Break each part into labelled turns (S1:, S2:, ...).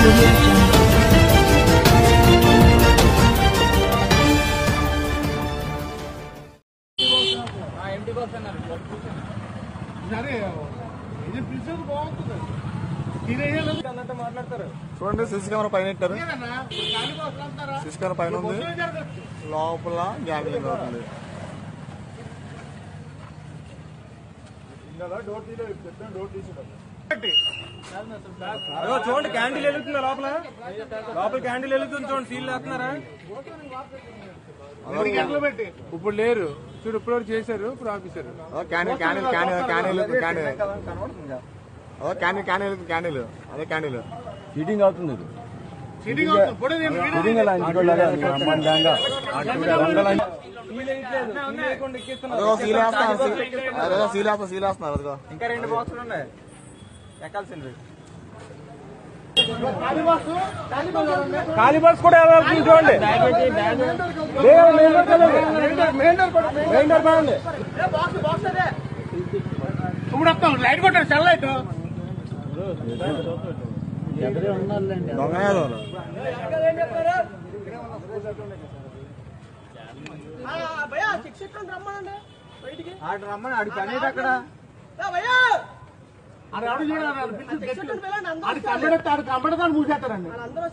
S1: చూడండి CC camera పైన పెట్టారు. సిసి కెమెరా పైన ఉంది, లోపల గ్యామింగ్ అవుతుంది.
S2: చూడండి క్యాండిల్ వెలుగుతుందా లోపల క్యాండిల్ వెలుగుతుంది చూడండి. సీల్ వేస్తున్నారా?
S3: ఇప్పుడు లేరు చూడు, ఇప్పుడు చేశారు, ఇప్పుడు ఆపేశారు.
S1: క్యాండిల్ అదే క్యాండిల్
S4: చీటింగ్ అవుతుంది.
S3: సీలింగ్
S1: సీలేస్తున్నారు. అదిగో
S2: ఇంకా 2 బాక్సులు ఉన్నాయి ఎక్కాల్సింది. ఖాళీ బాక్స్ కూడా చూడండి.
S3: ఇప్పుడు వస్తాం, లైట్ కొట్టారు, సెల్ లైట్.
S2: రమ్మని ఆడి పని అక్కడ
S3: కంపెడతాను మూసేస్తారండి.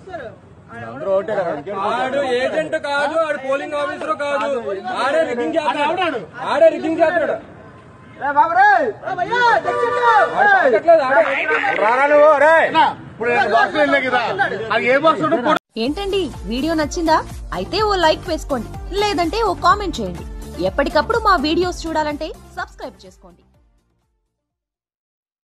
S2: ఆడు ఏజెంట్ కాదు, ఆడు పోలింగ్ ఆఫీసర్ కాదు, ఆడే రిగ్గింగ్ చేస్తాడు.
S5: ఏంటండి వీడియో నచ్చిందా? అయితే ఓ లైక్ వేసుకోండి, లేదంటే ఓ కామెంట్ చేయండి. ఎప్పటికప్పుడు మా వీడియోస్ చూడాలంటే సబ్స్క్రైబ్ చేసుకోండి.